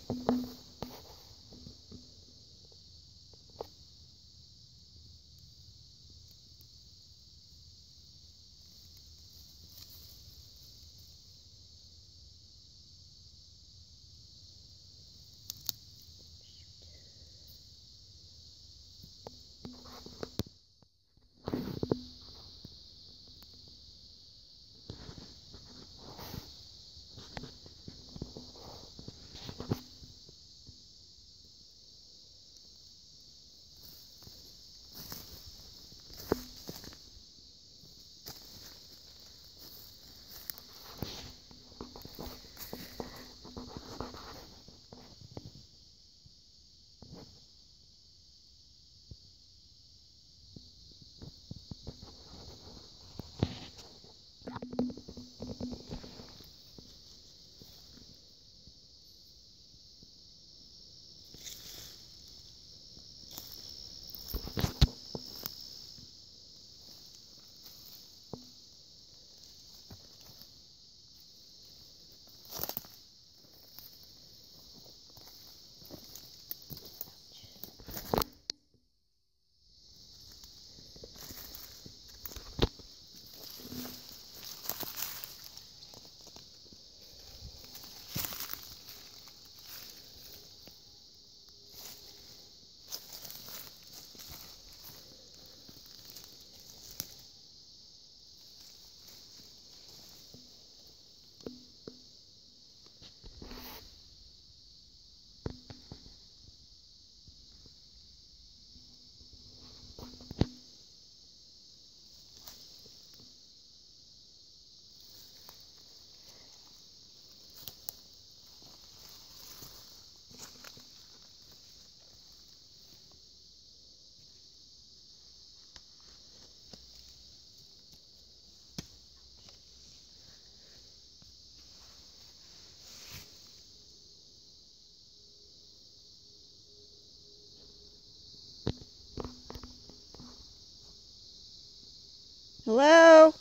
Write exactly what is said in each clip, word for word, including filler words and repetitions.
Hello?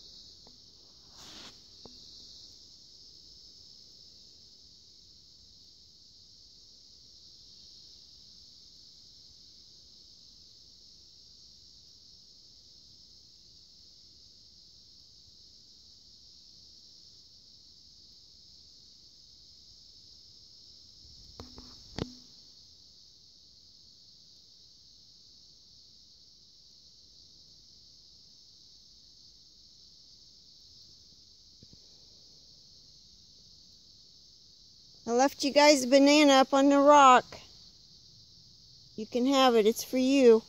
I left you guys a banana up on the rock. You can have it. It's for you.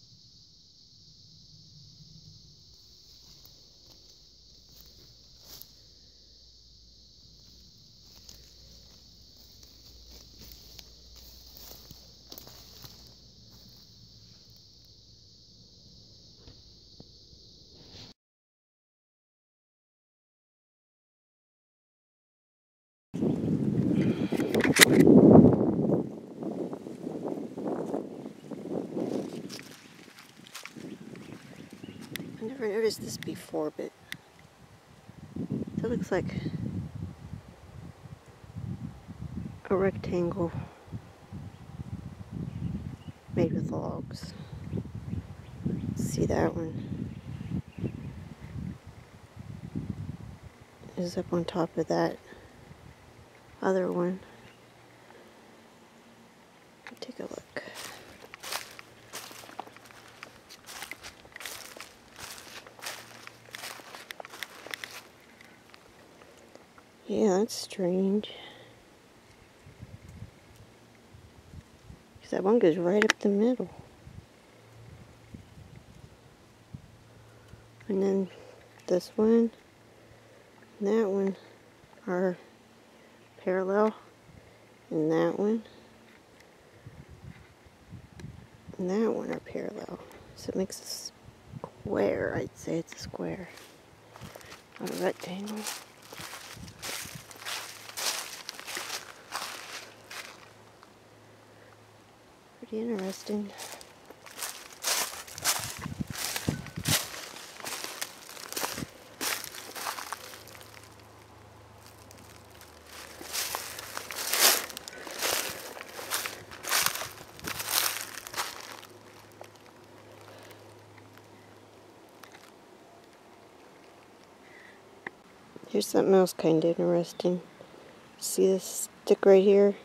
I never noticed this before, but that looks like a rectangle made with logs. See, that one is up on top of that other one. Take a look. Yeah, that's strange. Because that one goes right up the middle. And then this one and that one are parallel. And that one and that one are parallel. So it makes a square. I'd say it's a square. Not a rectangle. Pretty interesting. Here's something else kind of interesting. See this stick right here?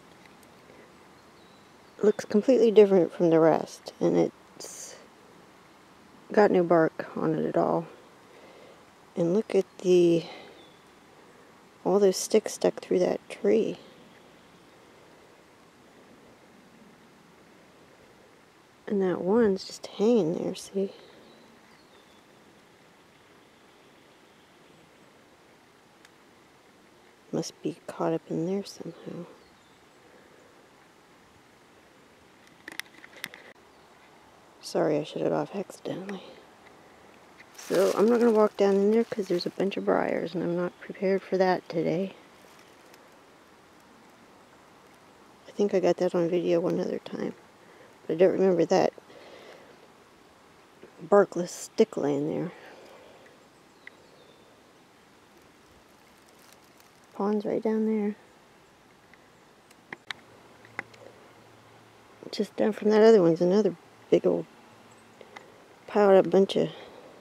Looks completely different from the rest, and it's got no bark on it at all. And look at the all those sticks stuck through that tree. And that one's just hanging there, see? Must be caught up in there somehow. Sorry, I shut it off accidentally. So I'm not going to walk down in there because there's a bunch of briars and I'm not prepared for that today. I think I got that on video one other time, but I don't remember that barkless stick laying there. Pond's right down there. Just down from that other one's another big old piled up bunch of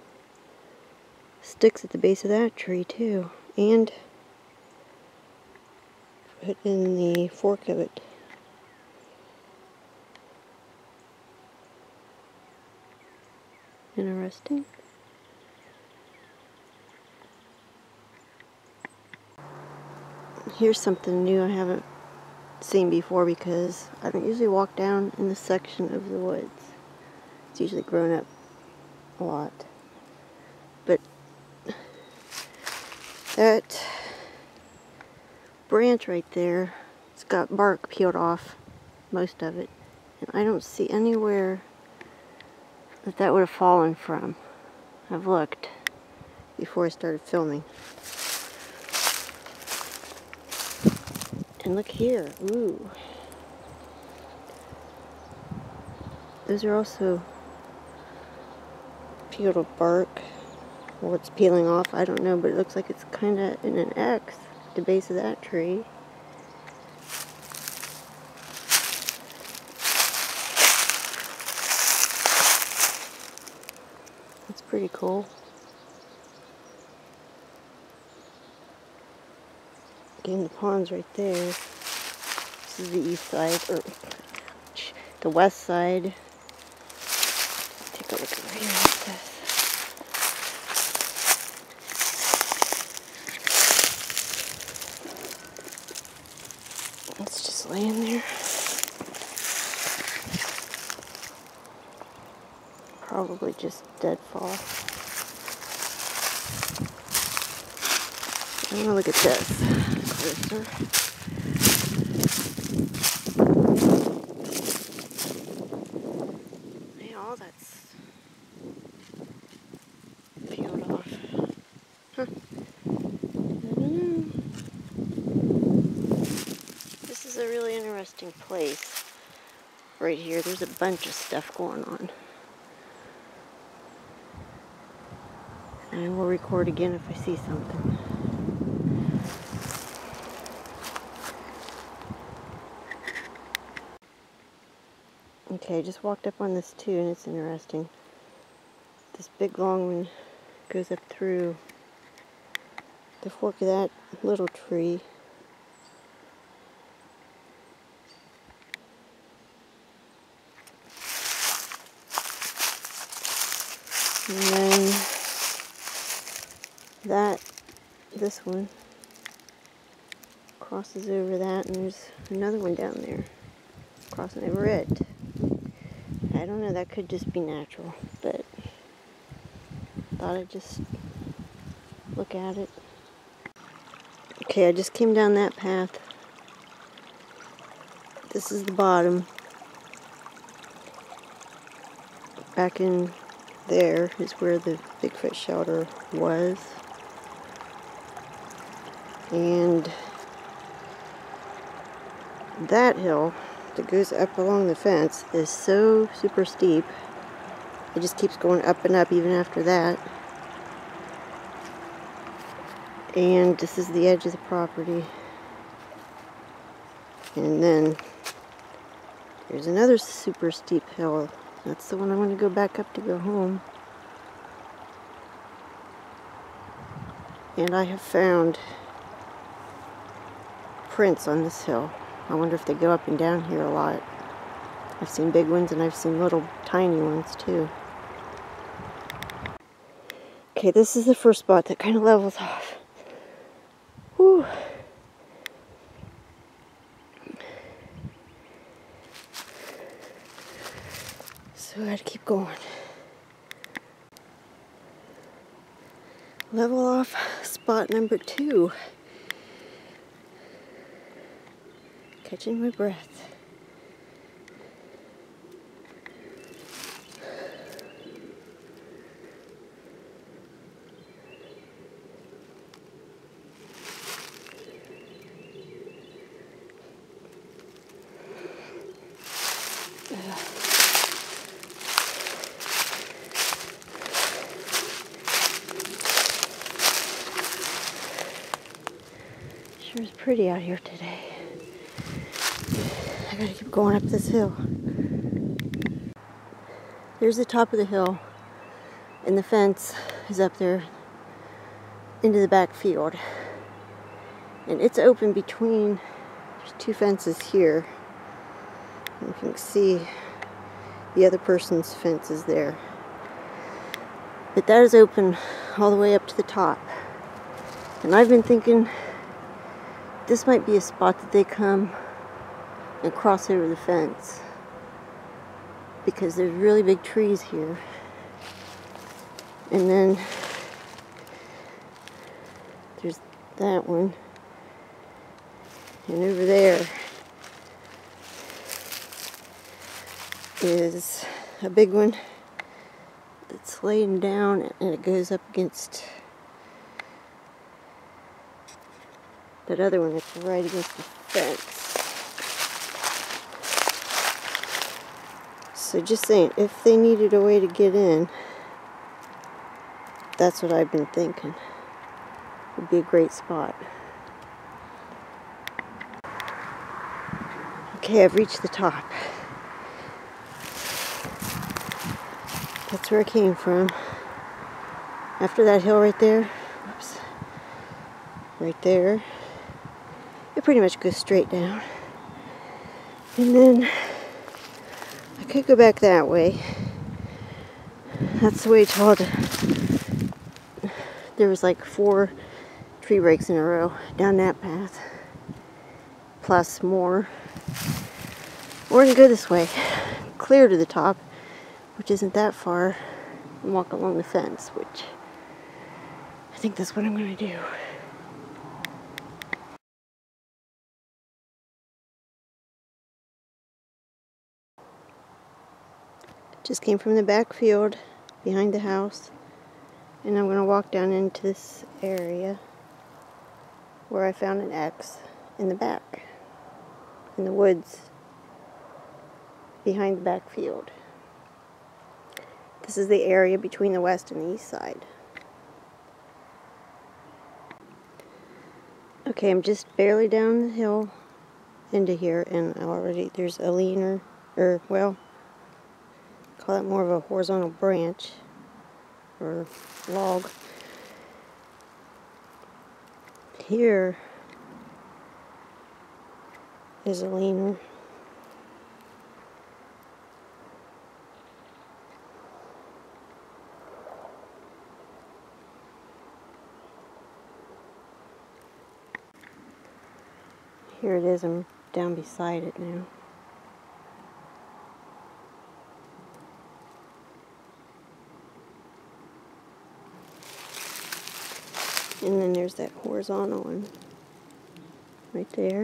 sticks at the base of that tree too, and put in the fork of it. Interesting. Here's something new I haven't seen before because I don't usually walk down in this section of the woods. It's usually grown up a lot. But that branch right there, it's got bark peeled off, most of it. And I don't see anywhere that that would have fallen from. I've looked before I started filming. And look here, ooh. Those are also peeled bark, or it's peeling off, I don't know, but it looks like it's kind of in an X at the base of that tree. That's pretty cool. Again, the pond's right there. This is the east side, or the west side. Take a look over here at this. It's just laying there. Probably just deadfall. I'm gonna look at this closer. Yeah, all that's peeled off. Huh. I don't know. This is a really interesting place. Right here, there's a bunch of stuff going on. And I will record again if I see something. Okay, I just walked up on this too, and it's interesting. This big long one goes up through the fork of that little tree. And then that, this one, crosses over that, and there's another one down there crossing over it. I don't know, that could just be natural, but thought I'd just look at it. Okay, I just came down that path. This is the bottom. Back in there is where the Bigfoot shelter was. And that hill that goes up along the fence is so super steep. It just keeps going up and up even after that. And this is the edge of the property. And then there's another super steep hill. That's the one I want to go back up to go home. And I have found prints on this hill. I wonder if they go up and down here a lot. I've seen big ones and I've seen little tiny ones too. Okay, this is the first spot that kind of levels off. Whew. So I gotta keep going. Level off spot number two. Catching my breath. Sure is pretty out here today. I gotta keep going up this hill. There's the top of the hill, and the fence is up there into the back field. And it's open between, there's two fences here. You can see the other person's fence is there. But that is open all the way up to the top. And I've been thinking this might be a spot that they come and cross over the fence, because there's really big trees here. And then there's that one. And over there is a big one that's laying down, and it goes up against that other one that's right against the fence. So just saying, if they needed a way to get in, that's what I've been thinking. Would be a great spot. Okay, I've reached the top. That's where I came from. After that hill right there, whoops, right there, it pretty much goes straight down. And then I could go back that way. That's the way tall to, there was like four tree breaks in a row down that path, plus more. We're gonna go this way, clear to the top, which isn't that far, and walk along the fence, which I think that's what I'm gonna do. Just came from the back field behind the house, and I'm gonna walk down into this area where I found an X in the back, in the woods behind the back field. This is the area between the west and the east side. Okay, I'm just barely down the hill into here, and already there's a leaner, or well, call it more of a horizontal branch or log. Here is a leaner. Here it is, I'm down beside it now. And then there's that horizontal one right there.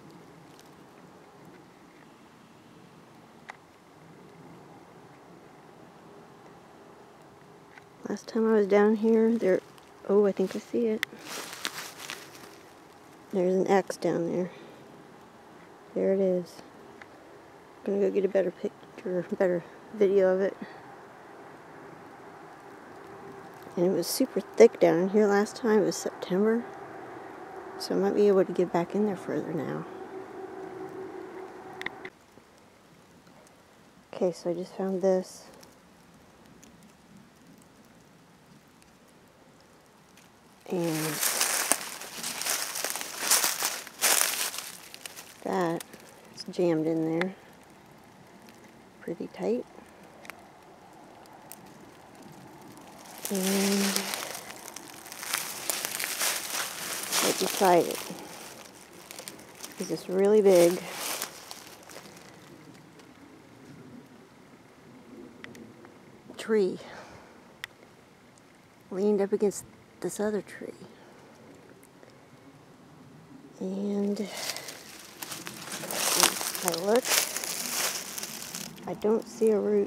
Last time I was down here, there, oh, I think I see it. There's an X down there. There it is. I'm gonna go get a better picture, better video of it. And it was super thick down here last time. It was September. So I might be able to get back in there further now. Okay, so I just found this. And that. It's jammed in there pretty tight. And right beside it is this really big tree leaned up against this other tree. And I look, I don't see a root.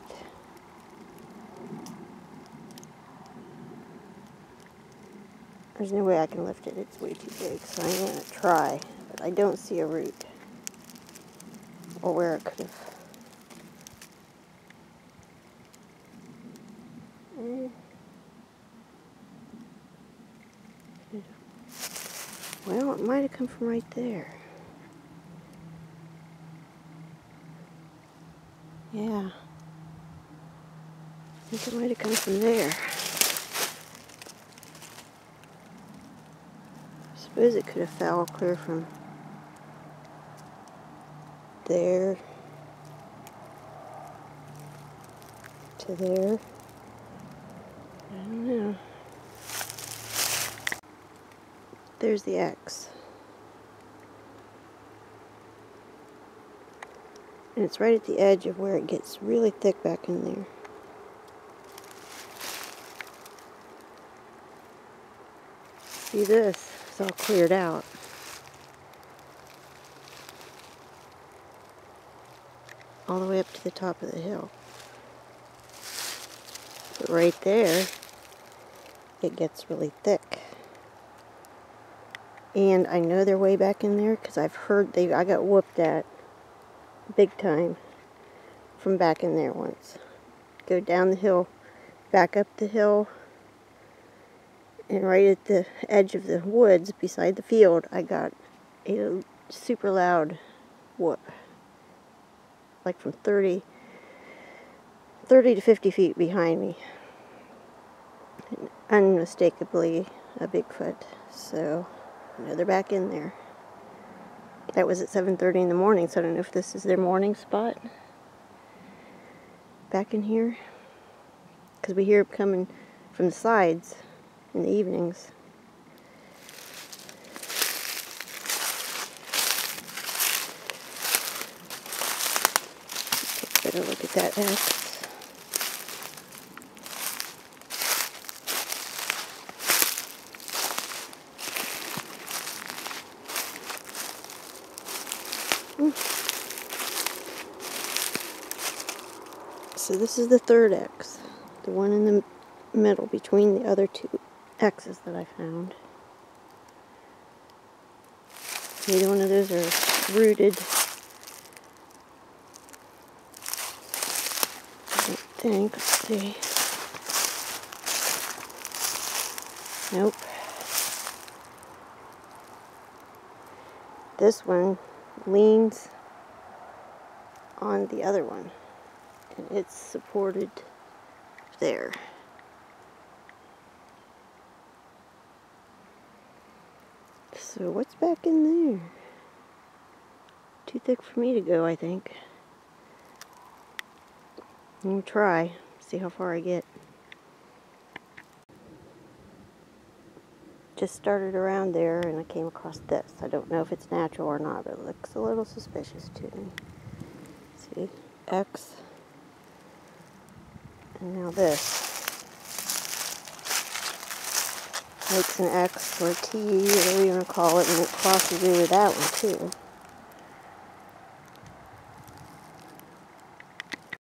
There's no way I can lift it, it's way too big, so I'm going to try, but I don't see a root, or where it could have. Well, it might have come from right there. Yeah. I think it might have come from there. I suppose it could have fell clear from there to there. I don't know. There's the X. And it's right at the edge of where it gets really thick back in there. See this? It's all cleared out. All the way up to the top of the hill. But right there, it gets really thick. And I know they're way back in there because I've heard they, I got whooped at big time from back in there once. Go down the hill, back up the hill, and right at the edge of the woods beside the field, I got a super loud whoop. Like from thirty, thirty to fifty feet behind me. Unmistakably a Bigfoot. So, I know they're back in there. That was at seven thirty in the morning, so I don't know if this is their morning spot. Back in here. Because we hear them coming from the sides in the evenings. Take a better look at that X. So this is the third X, the one in the middle between the other two X's that I found. Neither one of those are rooted. I don't think. Let's see. Nope. This one leans on the other one. And it's supported there. So what's back in there? Too thick for me to go, I think. I'm gonna try, see how far I get. Just started around there and I came across this. I don't know if it's natural or not, but it looks a little suspicious to me. See, X. And now this makes an X or a T, whatever you want to call it, and it crosses over that one too.